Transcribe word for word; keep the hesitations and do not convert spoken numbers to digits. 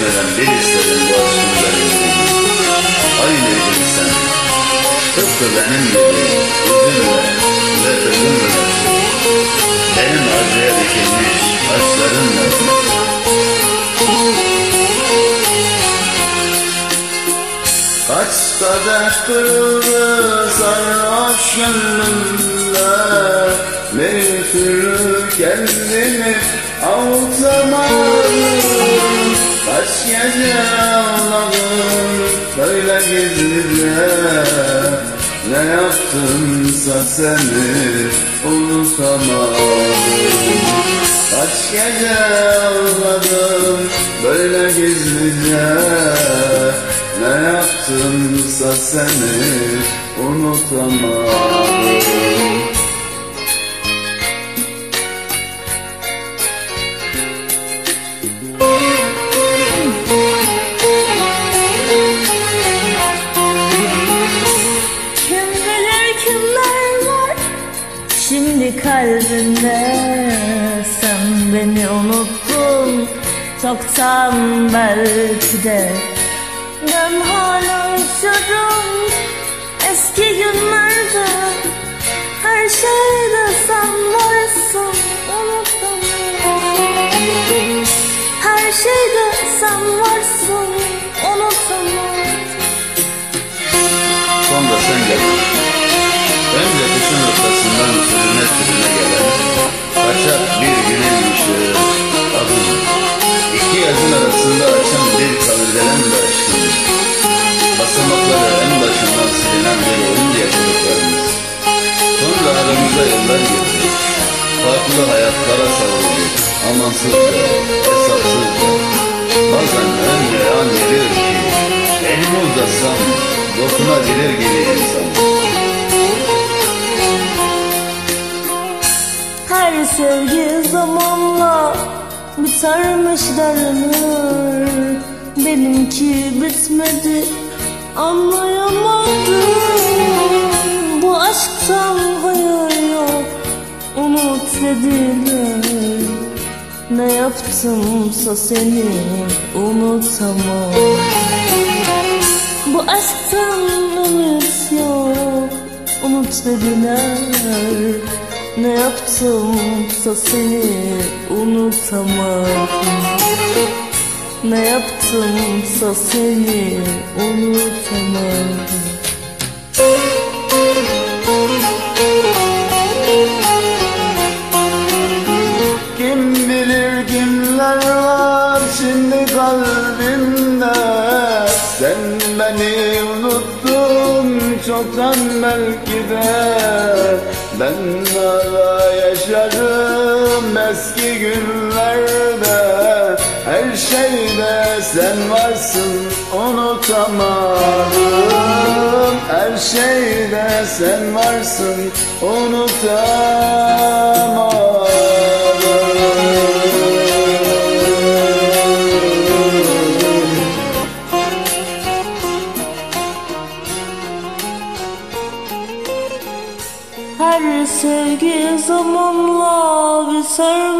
değişmeden bir istedim bu aşkın garibini. Aynıydın sen, tıpkı benim gibi, üzümle ve özümle. Benim acıya dikilmiş taşlarınla. Kaç kadeh kırıldı sarhoş gönlümde, bir türlü kendimi avutamadım. Kaç gece ağladım böyle gizlice, ne yaptımsa seni unutamadım. Kaç gece ağladım böyle gizlice, ne yaptımsa seni unutamadım. Şimdi kalbimde sen beni unuttun çoktan belki de. Ben hala yaşarım eski günlerde, her şeyde sen varsın unutamam. Her şeyde sen varsın unutamam. Sonra sen geldin. Önce kışın ortasından sürüne sürüne gelen kaçak bir günün ışığı adın. İki yazın arasında açan bir kavurdelen de aşkın. Basamakları en başından silinen bir oyun yaşadıklarımız. Sonra aramıza yıllar girdi. Farklı hayatlara savrulduk. Amansızca, hesapsızca. Bazen önce an gelir ki elimi uzatsam dokunabilir gibi insan. Her sevgi zamanla bitermiş derler, benimki bitmedi anlayamadım. Bu aşktan hayır yok unut dediler, ne yaptımsa seni unutamam. Bu aşktan ümit yok unut dediler, ne yaptımsa seni unutamam. Ne yaptımsa seni unutamam. Kim bilir kimler var şimdi kalbimde, sen beni unuttun çoktan belki de. Ben hala yaşarım eski günlerde, her şeyde sen varsın unutamadım. Her şeyde sen varsın unutamadım. Her sevgi zamanla biter